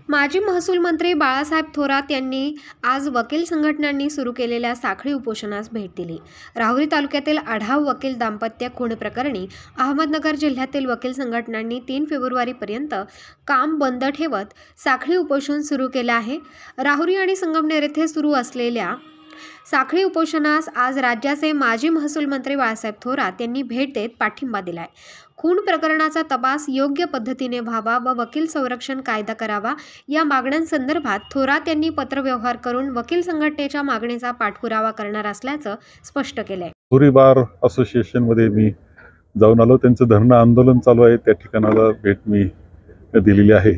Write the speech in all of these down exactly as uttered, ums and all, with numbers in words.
माजी महसूल मंत्री बाळासाहेब थोरात यांनी आज वकील संघटनांनी सुरू केलेल्या साखळी उपोषणास भेट दिली। राहुरी तालुक्यातील आढाव वकील दाम्पत्य खून प्रकरणी अहमदनगर जिल्ह्यातील वकील संघटनांनी तीन फेब्रुवारी पर्यंत काम बंद ठेवत साखळी उपोषण सुरू केले आहे। राहुरी आणि संगमनेर येथे सुरू असलेल्या साखळी उपोषणास आज राज्याचे माजी महसूल मंत्री बाळासाहेब थोरात यांनी भेट देत पाठिंबा दिलाय। खून प्रकरणाचा तपास योग्य पद्धतीने व्हावा व वकील संरक्षण कायदा करावा या मागण्यांसंदर्भात थोरात यांनी पत्रव्यवहार करून वकील संघटनेच्या मागणीचा पाठपुरावा करणार असल्याचं स्पष्ट केलंय। राहुरी बार असोसिएशन मध्ये मी जाऊन आलो, त्यांचं धरणं आंदोलन चालू आहे, त्या ठिकाणाला भेट मी दिलेली आहे।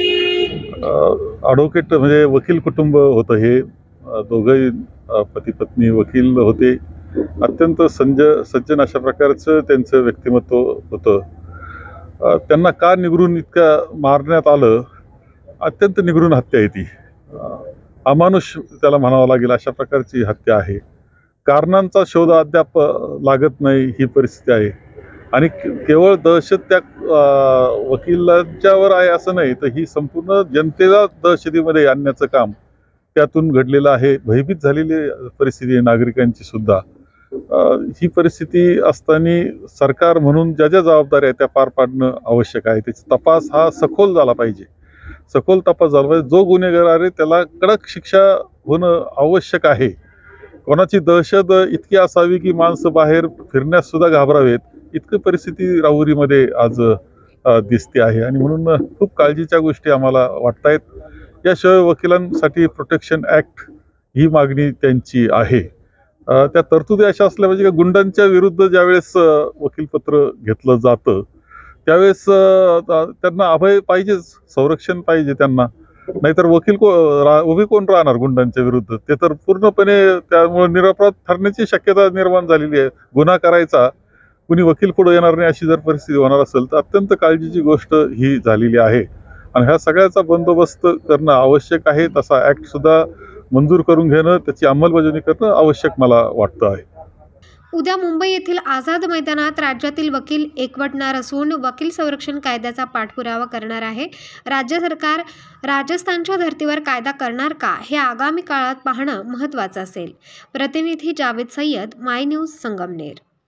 ॲडव्होकेट म्हणजे वकील कुटुंब होतं, हे दोघंही पती पत्नी वकील होते। अत्यंत संज सज्जन अशा प्रकारचं त्यांचं व्यक्तिमत्व होतं। त्यांना का निगरून इतकं मारण्यात आलं, अत्यंत निगरून हत्या आहे ती, अमानुष त्याला म्हणावं लागेल अशा प्रकारची हत्या आहे। कारणांचा शोध अद्याप लागत नाही ही परिस्थिती आहे आणि केवळ दहशत त्या वकिलांच्यावर आहे असं नाही, तर ही संपूर्ण जनतेला दहशतीमध्ये आणण्याचं काम त्यातून घडलेलं आहे। भयभीत झालेली परिस्थिती आहे नागरिकांची सुद्धा। ही परिस्थिती असताना सरकार म्हणून ज्या ज्या जबाबदाऱ्या आहेत त्या पार पाडणं आवश्यक आहे। त्याचा तपास हा सखोल झाला पाहिजे, सखोल तपास झाला पाहिजे। जो गुन्हेगार आहे त्याला कडक शिक्षा होणं आवश्यक आहे। कोणाची दहशत इतकी असावी की माणसं बाहेर फिरण्यास सुद्धा घाबरावेत, इतकी परिस्थिती राहुरीमध्ये आज दिसते आहे आणि म्हणून खूप काळजीच्या गोष्टी आम्हाला वाटत आहेत। याशिवाय वकिलांसाठी प्रोटेक्शन ॲक्ट ही मागणी त्यांची आहे। त्या तरतुदी अशा असल्या पाहिजे की गुंडांच्या विरुद्ध ज्यावेळेस वकीलपत्र घेतलं जातं त्यावेळेस त्यांना अभय पाहिजेच, संरक्षण पाहिजे त्यांना, नाहीतर वकील को उभे कोण राहणार गुंडांच्या विरुद्ध? ते तर पूर्णपणे त्यामुळे निरपराध ठरण्याची शक्यता निर्माण झालेली आहे। गुन्हा करायचा कुणी वकील पुढे येणार नाही अशी जर परिस्थिती होणार असेल तर अत्यंत काळजीची गोष्ट ही झालेली आहे आणि ह्या सगळ्याचा बंदोबस्त करणं आवश्यक आहे। तसा ॲक्ट सुद्धा मंजूर करून घेणं, त्याची अंमलबजावणी करणं आवश्यक मला वाटतं आहे। उद्या मुंबई येथील आझाद मैदानात राज्यातील वकील एकवटणार असून वकील संरक्षण कायद्याचा पाठपुरावा करणार आहे। राज्य सरकार राजस्थानच्या धर्तीवर कायदा करणार का हे आगामी काळात पाहणं महत्त्वाचं असेल। प्रतिनिधी जावेद सय्यद, माय न्यूज, संगमनेर।